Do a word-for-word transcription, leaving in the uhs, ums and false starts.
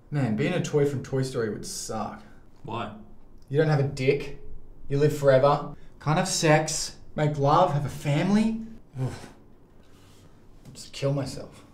Man, being a toy from Toy Story would suck. Why? You don't have a dick. You live forever. Can't have sex. Make love. Have a family. Oof. Just kill myself.